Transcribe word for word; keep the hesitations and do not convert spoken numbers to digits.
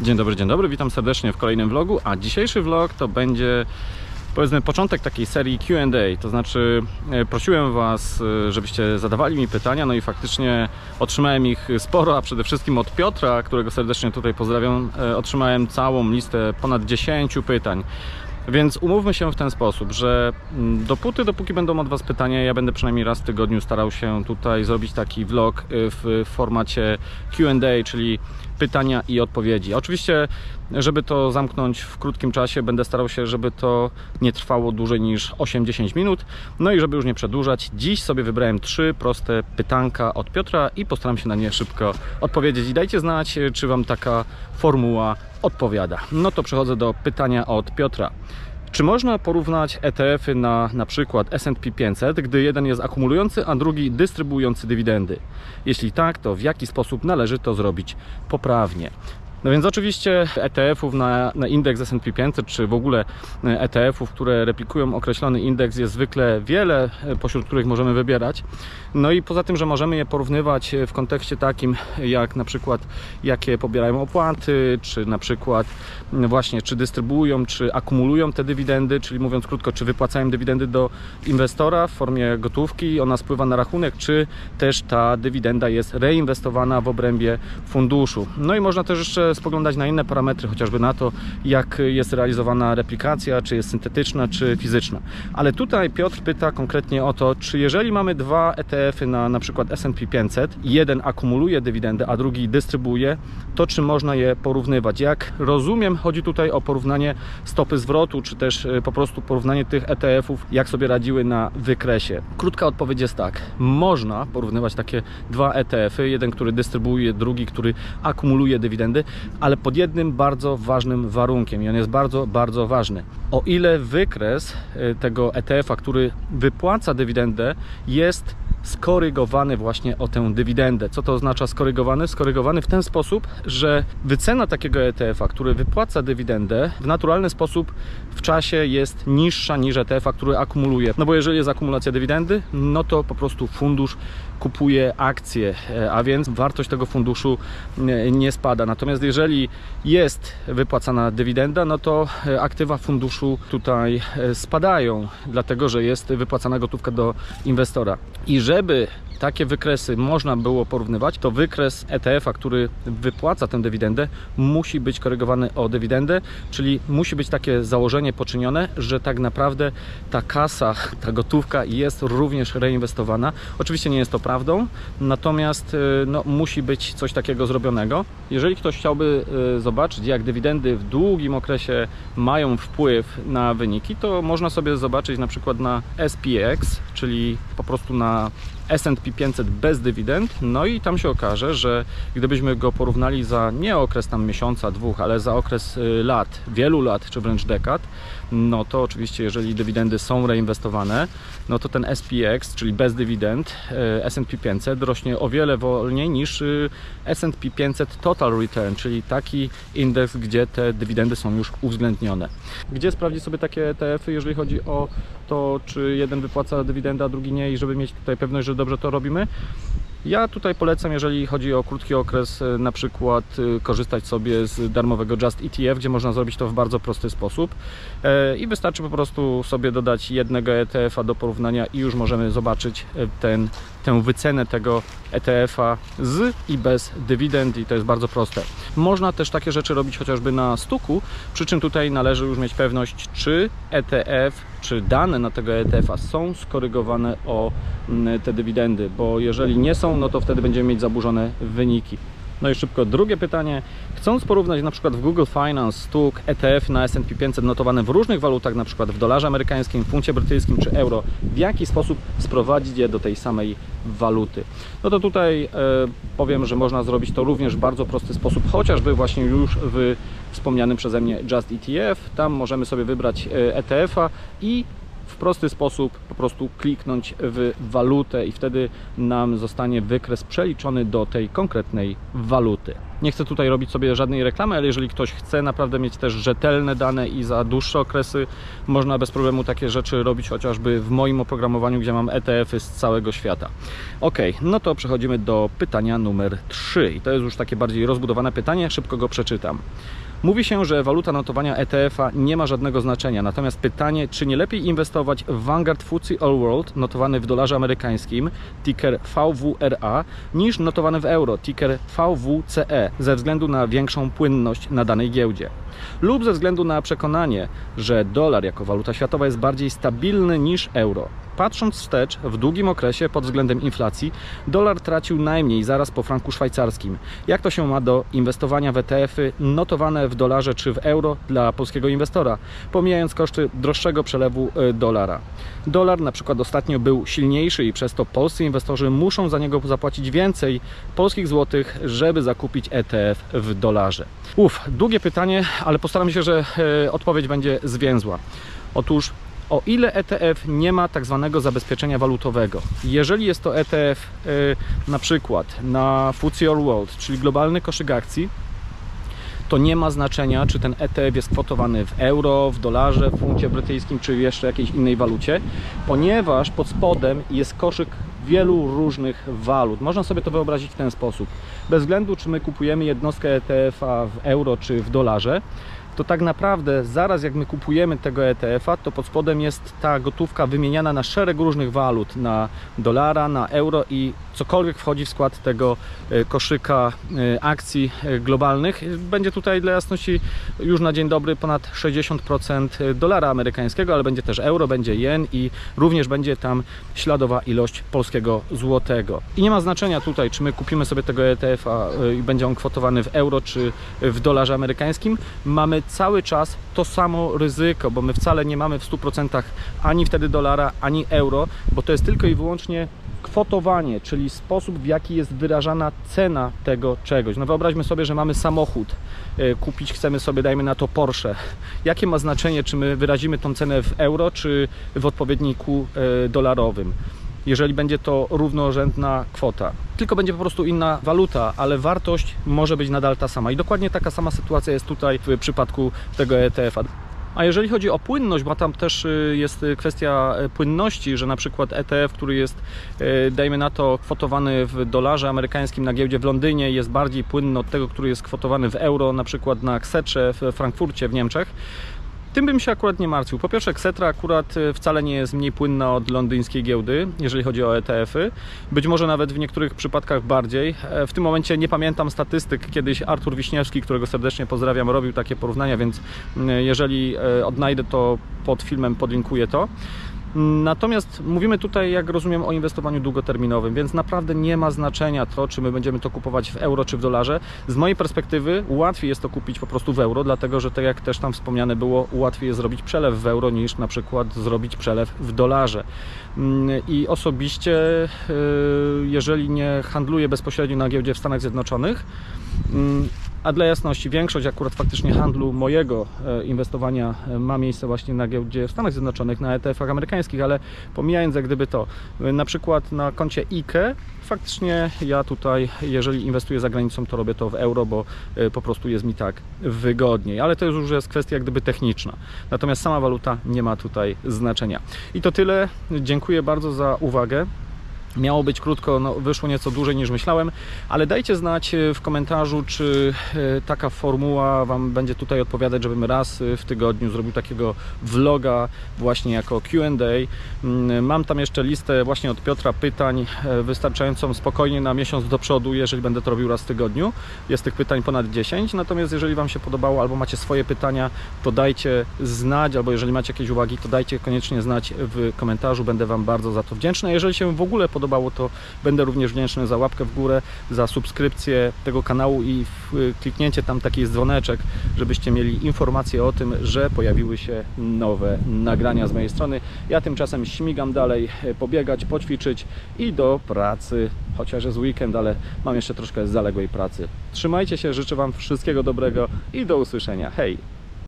Dzień dobry, dzień dobry, witam serdecznie w kolejnym vlogu, a dzisiejszy vlog to będzie, powiedzmy, początek takiej serii Q and A, to znaczy prosiłem Was, żebyście zadawali mi pytania, no i faktycznie otrzymałem ich sporo, a przede wszystkim od Piotra, którego serdecznie tutaj pozdrawiam, otrzymałem całą listę ponad dziesięciu pytań. Więc umówmy się w ten sposób, że dopóty, dopóki będą od Was pytania, ja będę przynajmniej raz w tygodniu starał się tutaj zrobić taki vlog w formacie Q and A, czyli pytania i odpowiedzi. Oczywiście, żeby to zamknąć w krótkim czasie, będę starał się, żeby to nie trwało dłużej niż osiem do dziesięciu minut. No i żeby już nie przedłużać, dziś sobie wybrałem trzy proste pytanka od Piotra i postaram się na nie szybko odpowiedzieć. I dajcie znać, czy Wam taka formuła odpowiada. No to przechodzę do pytania od Piotra. Czy można porównać E T F-y na na przykład S and P pięćset, gdy jeden jest akumulujący, a drugi dystrybuujący dywidendy? Jeśli tak, to w jaki sposób należy to zrobić poprawnie? No więc oczywiście E T F-ów na, na indeks S and P pięćset, czy w ogóle E T F-ów, które replikują określony indeks, jest zwykle wiele, pośród których możemy wybierać. No i poza tym, że możemy je porównywać w kontekście takim, jak na przykład jakie pobierają opłaty, czy na przykład właśnie czy dystrybuują, czy akumulują te dywidendy, czyli mówiąc krótko, czy wypłacają dywidendy do inwestora w formie gotówki, ona spływa na rachunek, czy też ta dywidenda jest reinwestowana w obrębie funduszu. No i można też jeszcze spoglądać na inne parametry, chociażby na to, jak jest realizowana replikacja, czy jest syntetyczna, czy fizyczna. Ale tutaj Piotr pyta konkretnie o to, czy jeżeli mamy dwa E T F-y na na przykład S and P pięćset, jeden akumuluje dywidendę, a drugi dystrybuuje, to czy można je porównywać? Jak rozumiem, chodzi tutaj o porównanie stopy zwrotu, czy też po prostu porównanie tych E T F-ów, jak sobie radziły na wykresie. Krótka odpowiedź jest tak. Można porównywać takie dwa E T F-y, jeden, który dystrybuuje, drugi, który akumuluje dywidendy, ale pod jednym bardzo ważnym warunkiem i on jest bardzo, bardzo ważny. O ile wykres tego E T F-a, który wypłaca dywidendę, jest skorygowany właśnie o tę dywidendę. Co to oznacza skorygowany? Skorygowany w ten sposób, że wycena takiego E T F-a, który wypłaca dywidendę, w naturalny sposób w czasie jest niższa niż E T F-a, który akumuluje. No bo jeżeli jest akumulacja dywidendy, no to po prostu fundusz kupuje akcje, a więc wartość tego funduszu nie spada. Natomiast jeżeli jest wypłacana dywidenda, no to aktywa funduszu tutaj spadają, dlatego że jest wypłacana gotówka do inwestora. I żeby takie wykresy można było porównywać, to wykres E T F-a, który wypłaca tę dywidendę, musi być korygowany o dywidendę, czyli musi być takie założenie poczynione, że tak naprawdę ta kasa, ta gotówka jest również reinwestowana. Oczywiście nie jest to prawdą, natomiast no, musi być coś takiego zrobionego. Jeżeli ktoś chciałby zobaczyć, jak dywidendy w długim okresie mają wpływ na wyniki, to można sobie zobaczyć na przykład na S P X, czyli po prostu na S and P pięćset bez dywidend, no i tam się okaże, że gdybyśmy go porównali za nie okres tam miesiąca, dwóch, ale za okres lat, wielu lat, czy wręcz dekad, no to oczywiście jeżeli dywidendy są reinwestowane, no to ten S P X, czyli bez dywidend, S and P pięćset rośnie o wiele wolniej niż S and P pięćset Total Return, czyli taki indeks, gdzie te dywidendy są już uwzględnione. Gdzie sprawdzić sobie takie E T F-y, jeżeli chodzi o to, czy jeden wypłaca dywidendę, a drugi nie, i żeby mieć tutaj pewność, że dobrze to robimy? Ja tutaj polecam, jeżeli chodzi o krótki okres, na przykład korzystać sobie z darmowego Just E T F, gdzie można zrobić to w bardzo prosty sposób i wystarczy po prostu sobie dodać jednego E T F-a do porównania i już możemy zobaczyć ten, tę wycenę tego E T F-a z i bez dywidend, i to jest bardzo proste. Można też takie rzeczy robić chociażby na stuku, przy czym tutaj należy już mieć pewność, czy E T F, czy dane na tego E T F-a są skorygowane o te dywidendy, bo jeżeli nie są, no to wtedy będziemy mieć zaburzone wyniki. No i szybko drugie pytanie. Chcąc porównać na przykład w Google Finance stuk E T F na S and P pięćset notowane w różnych walutach, na przykład w dolarze amerykańskim, funcie brytyjskim czy euro, w jaki sposób sprowadzić je do tej samej waluty? No to tutaj e, powiem, że można zrobić to również w bardzo prosty sposób, chociażby właśnie już w wspomnianym przeze mnie Just E T F. Tam możemy sobie wybrać E T F-a i w prosty sposób po prostu kliknąć w walutę i wtedy nam zostanie wykres przeliczony do tej konkretnej waluty. Nie chcę tutaj robić sobie żadnej reklamy, ale jeżeli ktoś chce naprawdę mieć też rzetelne dane i za dłuższe okresy, można bez problemu takie rzeczy robić chociażby w moim oprogramowaniu, gdzie mam E T F-y z całego świata. Ok, no to przechodzimy do pytania numer trzy i to jest już takie bardziej rozbudowane pytanie, szybko go przeczytam. Mówi się, że waluta notowania E T F-a nie ma żadnego znaczenia, natomiast pytanie, czy nie lepiej inwestować w Vanguard F T S E All World notowany w dolarze amerykańskim, ticker V W R A, niż notowany w euro, ticker V W C E, ze względu na większą płynność na danej giełdzie. Lub ze względu na przekonanie, że dolar jako waluta światowa jest bardziej stabilny niż euro. Patrząc wstecz, w długim okresie pod względem inflacji, dolar tracił najmniej zaraz po franku szwajcarskim. Jak to się ma do inwestowania w E T F-y notowane w dolarze czy w euro dla polskiego inwestora, pomijając koszty droższego przelewu dolara? Dolar na przykład ostatnio był silniejszy i przez to polscy inwestorzy muszą za niego zapłacić więcej polskich złotych, żeby zakupić E T F w dolarze. Uff, długie pytanie, ale postaram się, że e, odpowiedź będzie zwięzła. Otóż o ile E T F nie ma tak zwanego zabezpieczenia walutowego. Jeżeli jest to E T F y, na przykład na F T S E All World, czyli globalny koszyk akcji, to nie ma znaczenia, czy ten E T F jest kwotowany w euro, w dolarze, w funcie brytyjskim, czy jeszcze jakiejś innej walucie, ponieważ pod spodem jest koszyk wielu różnych walut. Można sobie to wyobrazić w ten sposób. Bez względu, czy my kupujemy jednostkę E T F-a w euro, czy w dolarze, to tak naprawdę zaraz jak my kupujemy tego E T F-a, to pod spodem jest ta gotówka wymieniana na szereg różnych walut, na dolara, na euro i cokolwiek wchodzi w skład tego koszyka akcji globalnych. Będzie tutaj dla jasności już na dzień dobry ponad sześćdziesiąt procent dolara amerykańskiego, ale będzie też euro, będzie jen i również będzie tam śladowa ilość polskiego złotego. I nie ma znaczenia tutaj, czy my kupimy sobie tego E T F-a i będzie on kwotowany w euro, czy w dolarze amerykańskim. Mamy cały czas to samo ryzyko, bo my wcale nie mamy w stu procentach ani wtedy dolara, ani euro, bo to jest tylko i wyłącznie kwotowanie, czyli sposób, w jaki jest wyrażana cena tego czegoś. No wyobraźmy sobie, że mamy samochód, kupić chcemy sobie, dajmy na to Porsche. Jakie ma znaczenie, czy my wyrazimy tą cenę w euro, czy w odpowiedniku dolarowym? Jeżeli będzie to równorzędna kwota. Tylko będzie po prostu inna waluta, ale wartość może być nadal ta sama. I dokładnie taka sama sytuacja jest tutaj w przypadku tego E T F-a. A jeżeli chodzi o płynność, bo tam też jest kwestia płynności, że na przykład E T F, który jest, dajmy na to, kwotowany w dolarze amerykańskim na giełdzie w Londynie, jest bardziej płynny od tego, który jest kwotowany w euro, na przykład na Ksetrze w Frankfurcie w Niemczech. Tym bym się akurat nie martwił. Po pierwsze, Ksetra akurat wcale nie jest mniej płynna od londyńskiej giełdy, jeżeli chodzi o E T F-y. Być może nawet w niektórych przypadkach bardziej. W tym momencie nie pamiętam statystyk. Kiedyś Artur Wiśniewski, którego serdecznie pozdrawiam, robił takie porównania, więc jeżeli odnajdę to pod filmem, podlinkuję to. Natomiast mówimy tutaj, jak rozumiem, o inwestowaniu długoterminowym, więc naprawdę nie ma znaczenia to, czy my będziemy to kupować w euro, czy w dolarze. Z mojej perspektywy łatwiej jest to kupić po prostu w euro, dlatego że tak jak też tam wspomniane było, łatwiej jest zrobić przelew w euro niż na przykład zrobić przelew w dolarze. I osobiście, jeżeli nie handluję bezpośrednio na giełdzie w Stanach Zjednoczonych, a dla jasności, większość akurat faktycznie handlu mojego inwestowania ma miejsce właśnie na giełdzie w Stanach Zjednoczonych, na E T F-ach amerykańskich, ale pomijając jak gdyby to, na przykład na koncie I K E, faktycznie ja tutaj, jeżeli inwestuję za granicą, to robię to w euro, bo po prostu jest mi tak wygodniej, ale to już jest kwestia jak gdyby techniczna. Natomiast sama waluta nie ma tutaj znaczenia. I to tyle. Dziękuję bardzo za uwagę. Miało być krótko, no wyszło nieco dłużej niż myślałem, ale dajcie znać w komentarzu, czy taka formuła Wam będzie tutaj odpowiadać, żebym raz w tygodniu zrobił takiego vloga właśnie jako Q and A. Mam tam jeszcze listę właśnie od Piotra pytań wystarczającą spokojnie na miesiąc do przodu, jeżeli będę to robił raz w tygodniu. Jest tych pytań ponad dziesięć, natomiast jeżeli Wam się podobało albo macie swoje pytania, to dajcie znać, albo jeżeli macie jakieś uwagi, to dajcie koniecznie znać w komentarzu, będę Wam bardzo za to wdzięczny. A jeżeli się w ogóle podobało, to będę również wdzięczny za łapkę w górę, za subskrypcję tego kanału i kliknięcie tam taki dzwoneczek, żebyście mieli informację o tym, że pojawiły się nowe nagrania z mojej strony. Ja tymczasem śmigam dalej, pobiegać, poćwiczyć i do pracy, chociaż jest weekend, ale mam jeszcze troszkę zaległej pracy. Trzymajcie się, życzę Wam wszystkiego dobrego i do usłyszenia. Hej!